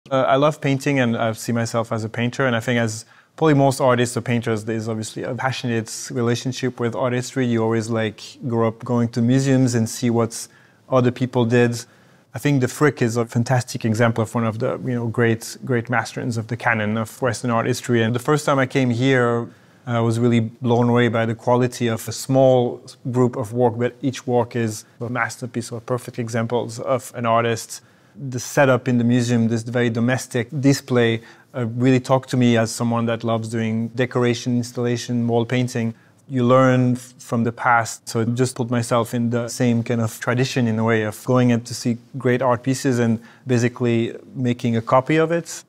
I love painting and I see myself as a painter, and I think as probably most artists or painters, there's obviously a passionate relationship with artistry. You always grow up going to museums and see what other people did. I think the Frick is a fantastic example of one of the great masters of the canon of Western art history. And the first time I came here, I was really blown away by the quality of a small group of work, but each work is a masterpiece or perfect examples of an artist. The setup in the museum, this very domestic display, really talked to me as someone that loves doing decoration, installation, wall painting. You learn from the past, so I just put myself in the same kind of tradition in a way of going in to see great art pieces and basically making a copy of it.